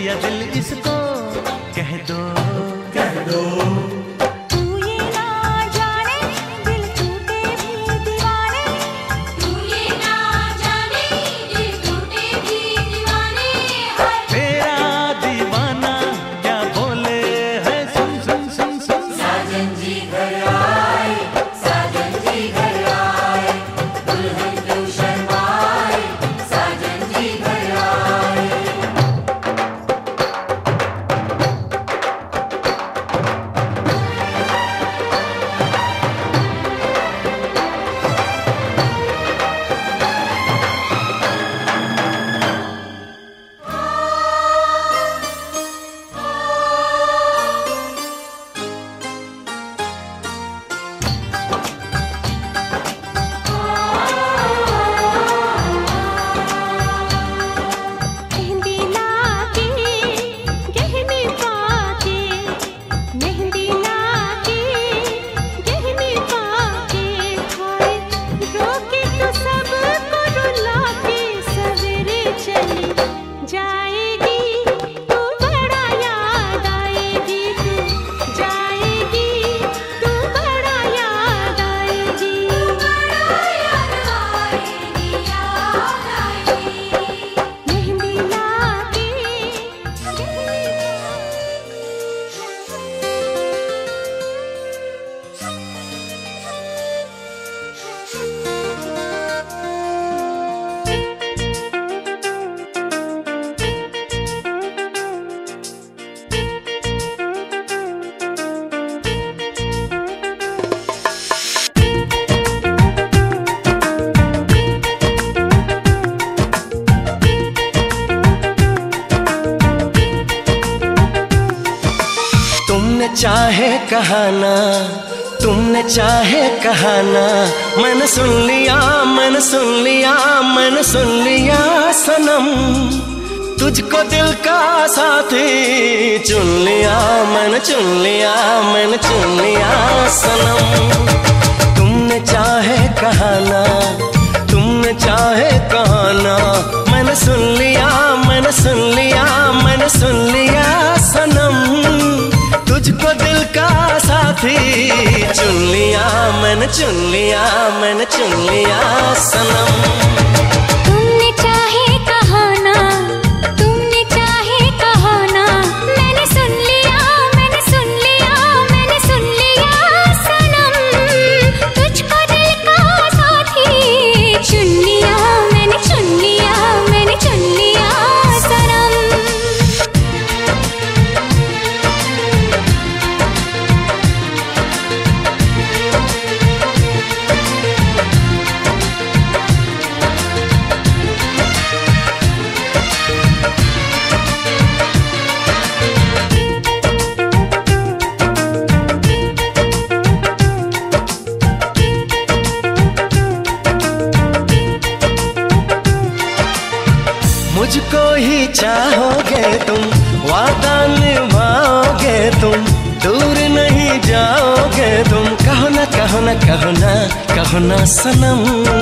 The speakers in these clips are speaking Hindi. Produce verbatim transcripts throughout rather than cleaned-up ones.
दिया दिल इसको कह दो, कह दो। चाहे कहाना, तुमने चाहे कहाना, मैंने सुन लिया, मैंने सुन लिया, मैंने सुन लिया सनम। तुझको दिल का साथी चुन लिया, मैंने चुन लिया, मैंने चुन लिया सनम। तुमने चाहे कहाना, तुमने चाहे कहाना, मैंने सुन लिया, मैंने सुन लिया, मैंने सुन लिया सनम। तुझको दिल का साथी चुन लिया, मैंने चुन लिया, मैंने चुन लिया सनम। तुमने चाहे कहाना, तुमने चाहे कहाना, मैंने सुन लिया, मैंने सुन लिया, मैंने सुन लिया सनम। तुझको दिल का साथी चुन लिया, मैंने चुन लिया, मैंने चुन लिया सनम। मुझको ही चाहोगे तुम, वादा निभाओगे तुम, दूर नहीं जाओगे तुम, कहो ना कहो ना कहो ना कहो ना सनम।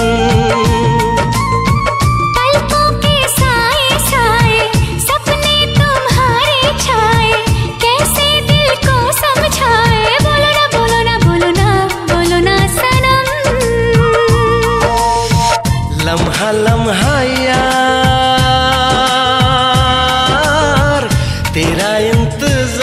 पलकों के साए साए सपने तुम्हारे छाए, कैसे दिल को समझाए, बोलो ना बोलो ना बोलो ना बोलो ना सनम। लम्हा लम्हा यार तेरा इंतजार,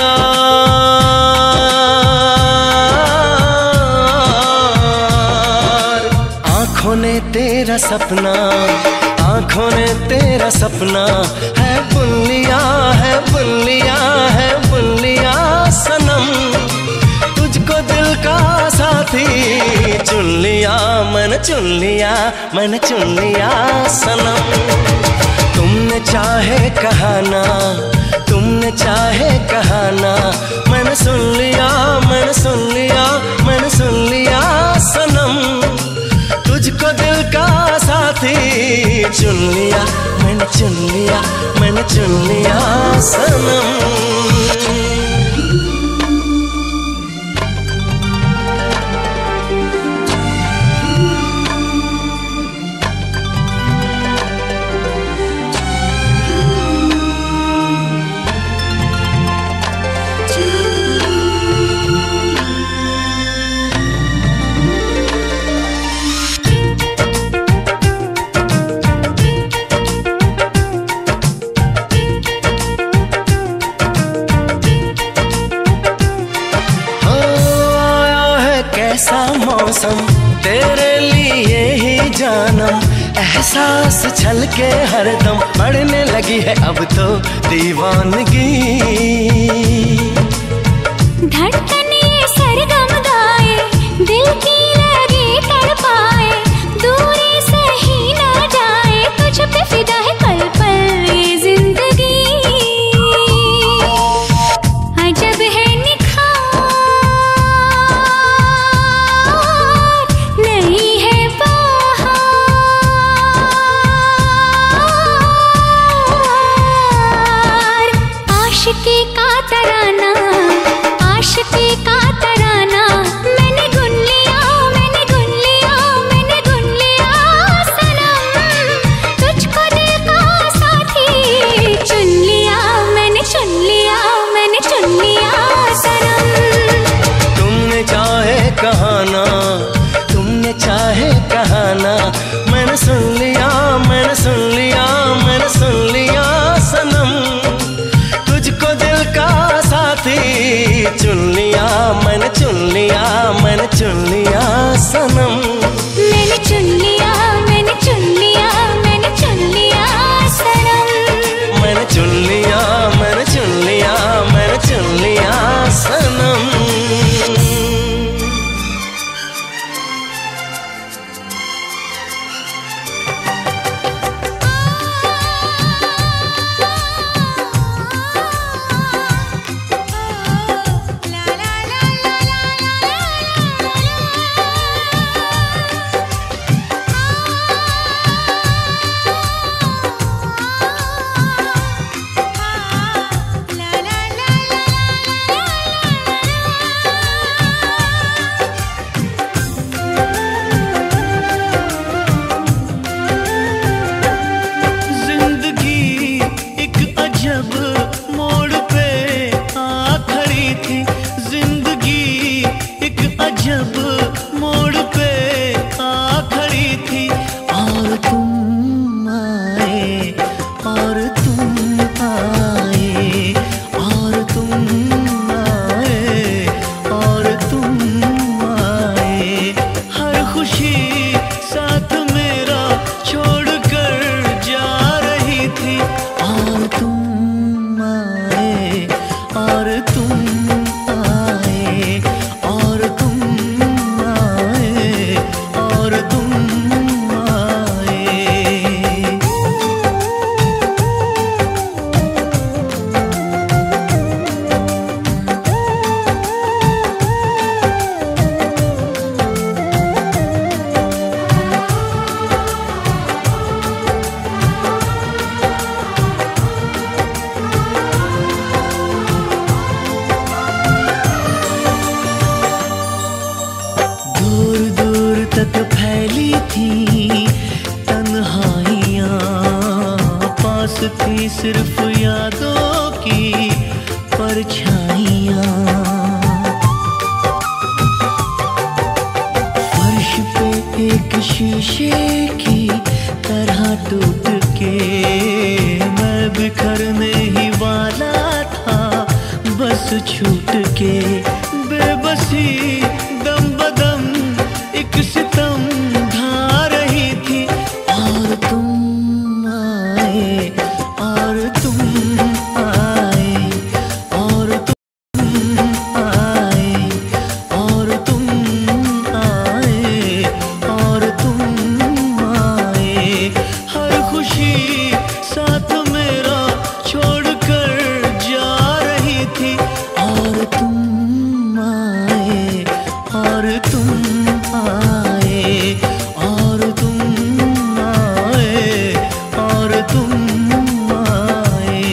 आंखों ने तेरा सपना, आंखों ने तेरा सपना है बुन लिया, है बुन लिया, है बुन लिया सनम। तुझको दिल का साथी चुन लिया, मैंने चुन लिया, मैंने चुन लिया सनम। तुमने चाहे कहाना, तुमने चाहे कहाना, मैंने सुन लिया, मैंने सुन लिया, मैंने सुन लिया सनम। तुझको दिल का साथी चुन लिया, मैंने चुन लिया, मैंने चुन लिया सनम। मौसम, तेरे लिए ही जानम, एहसास छलके हरदम, बढ़ने लगी है अब तो दीवानगी। धड़कन ये सरगम गाए, दिल की लगी तड़पाए, दूरी सही ना जाए, तुझ पे फिदा है पल पल ये जिंदगी। अजब है निखार, नहीं है बहार, आशिकी का तराना, आशिकी का तराना, मैंने गुन लिया, मैंने गुन लिया, मैंने गुन लिया सनम, तुझको दिल का साथी चुन लिया, मैंने चुन लिया, मैंने चुन लिया सनम। तुमने चाहे कहाना, तुमने चाहे कहाना, मैंने सुन लिया, मैंने सुन लिया, मैंने सुन लिया सनम, तुझको दिल का साथी चुन लिया, मैंने चुन लिया, मैंने चुन लिया सनम। मैंने चुन लिया, मैंने चुन लिया, मैंने चुन लिया सनम। मैंने चुन लिया, मैंने चुन लिया, मैंने चुन लिया सनम। थी सिर्फ यादों की परछाइयाँ, फर्श पे एक शीशे की तरह टूट के मैं बिखरने ही वाला था, बस छूट के बेबसी दम बदम एक सितम ढा रही थी। और तुम आए और तुम आए और तुम आए और तुम आए और तुम आए, हर खुशी साथ मेरा छोड़कर जा रही थी। और तुम आए और तुम आए और तुम आए और तुम आए।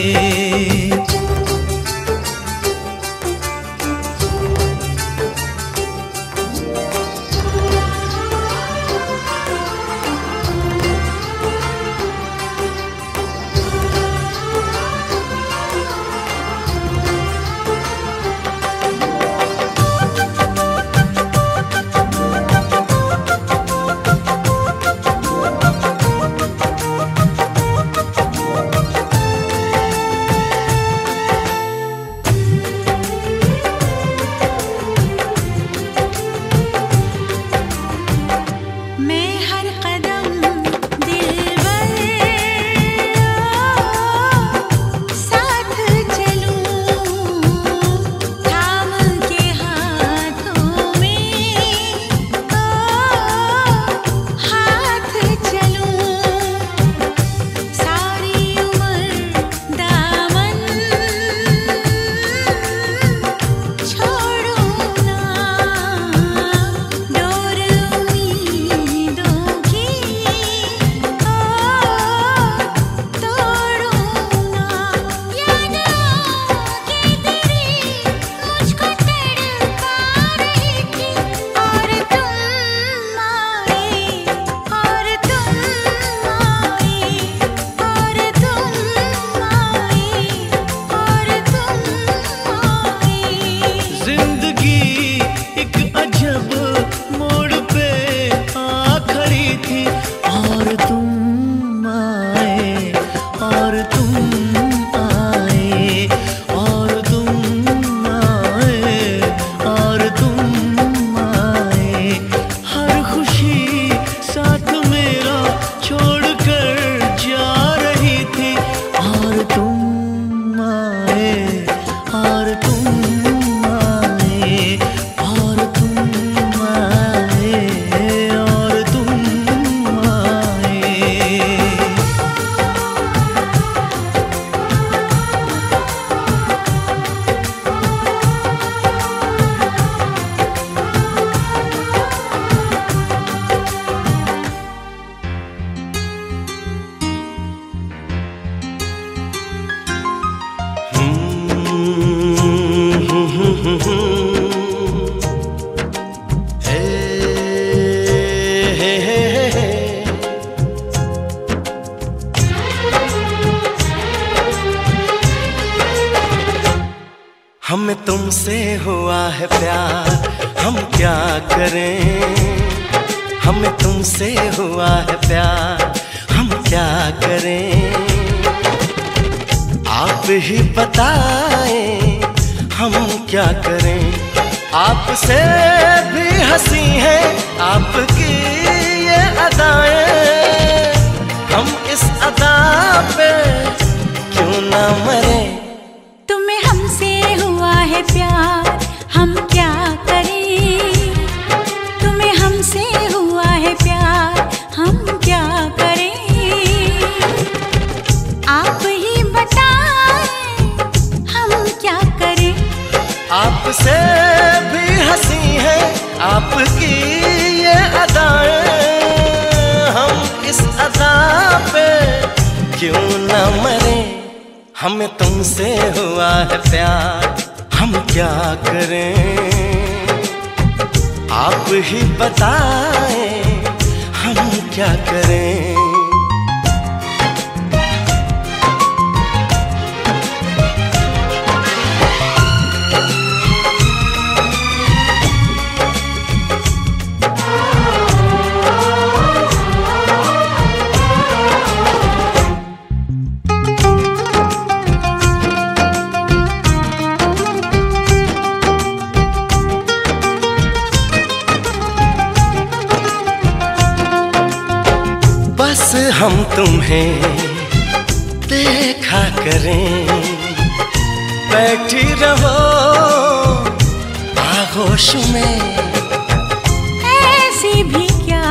हमें तुमसे हुआ है प्यार, हम क्या करें। हमें तुमसे हुआ है प्यार, हम क्या करें। आप ही बताएं हम क्या करें। आपसे भी हंसी है आपकी ये अदाएं, हम इस अदा पे क्यों ना मरे। तुम्हें हमसे हुआ है प्यार, हम क्या करें। तुम्हें हमसे हुआ है प्यार, हम क्या करें। आप ही बताएं हम क्या करें। आपसे भी हंसी है आपकी ये अदाएं, हम इस अदा पे क्यों ना मरे। हमें तुमसे हुआ है प्यार, हम क्या करें। आप ही बताएं हम क्या करें। बस हम तुम्हें देखा करें, बैठी रहो आगोश में। ऐसी भी क्या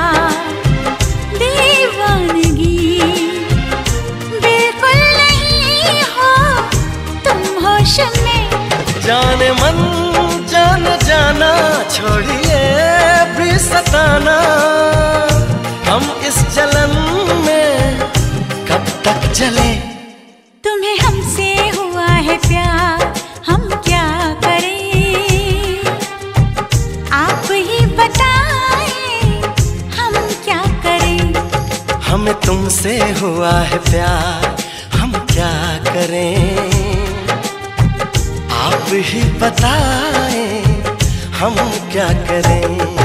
दीवानगी, बिल्कुल नहीं हो तुम होश में। जाने मन जान जाना, छोड़िए भी सताना। हम इस जलन में कब तक जले। तुम्हें हमसे हुआ है प्यार, हम क्या करें। आप ही बताएं हम क्या करें। हमें तुमसे हुआ है प्यार, हम क्या करें। आप ही बताएं हम क्या करें।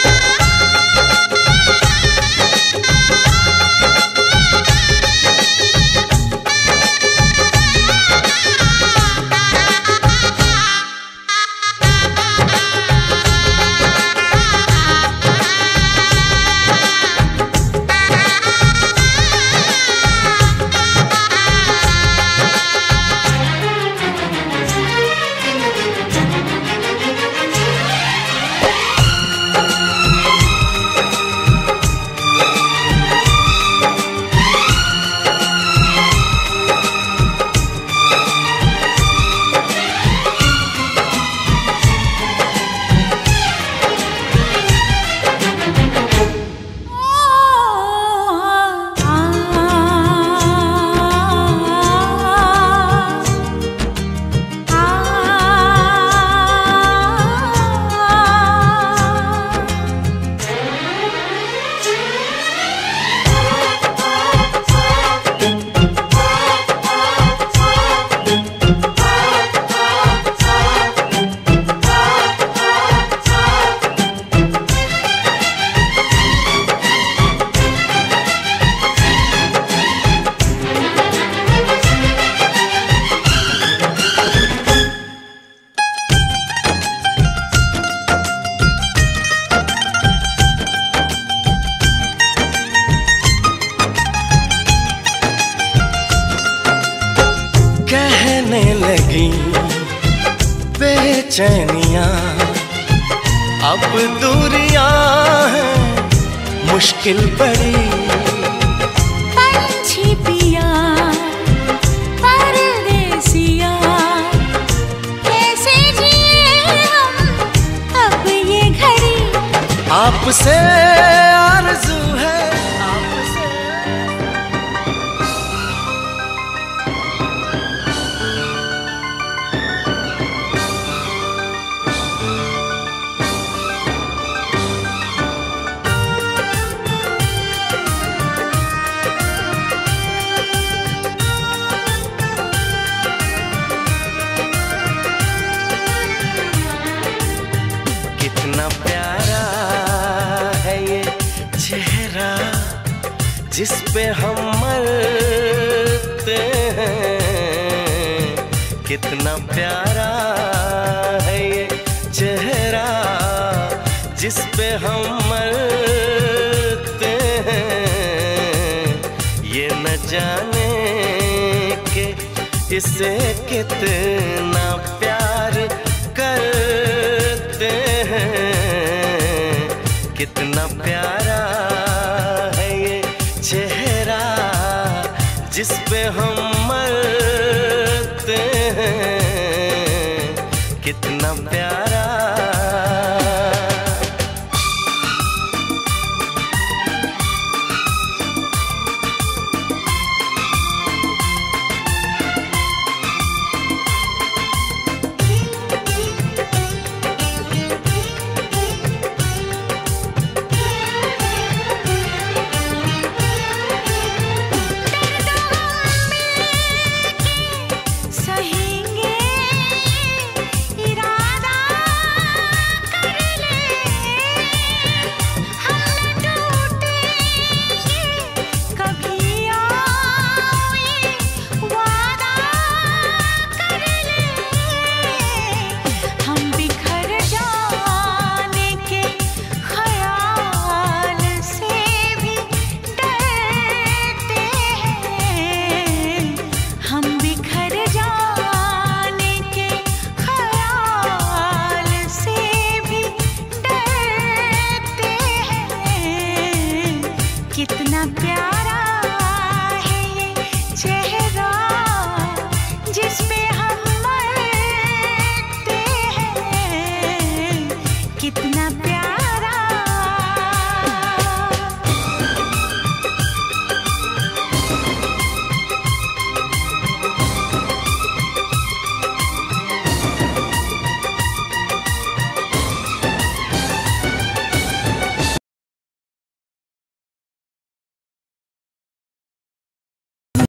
लगी बेचैनियां, अब दूरियां हैं मुश्किल बड़ी। पंछी पिया परदेसिया, कैसे जिए हम अब ये घड़ी। आपसे आरज़ू है आपसे, जिस पे हम मरते हैं। कितना प्यारा है ये चेहरा जिस पे हम मरते हैं। ये न जाने के इसे कितना प्यार करते हैं। कितना प्यारा है ये चेहरा जिस पे हम मरते हैं। कितना प्यारा